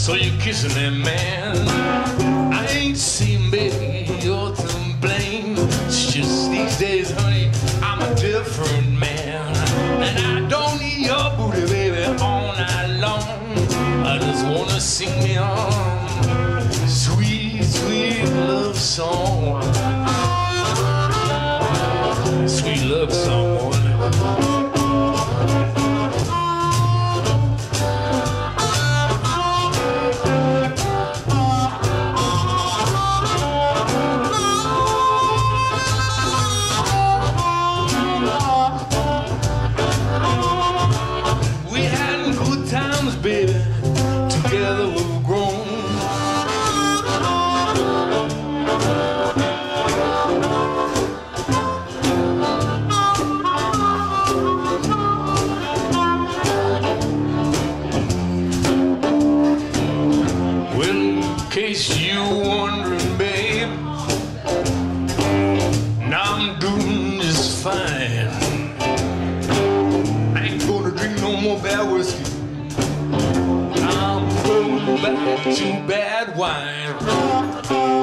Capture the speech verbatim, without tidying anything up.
So you're kissing that man. I ain't seen, baby, you're to blame. It's just these days, honey, I'm a different man. And I don't need your booty, baby, all night long. I just wanna sing me on sweet, sweet love song. Sweet love song. Baby, together we've grown. Well, in case you're wondering, babe, now I'm doing just fine. I ain't gonna drink no more bad whiskey. I'm going back to bad wine.